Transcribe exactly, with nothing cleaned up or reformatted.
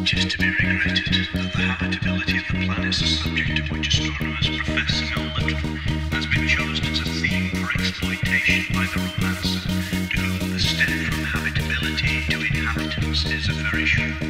It is to be regretted that the habitability of the planets, a subject of which astronomers profess to know little, has been chosen as a theme for exploitation by the romancer, to whom the step from habitability to inhabitants is a very short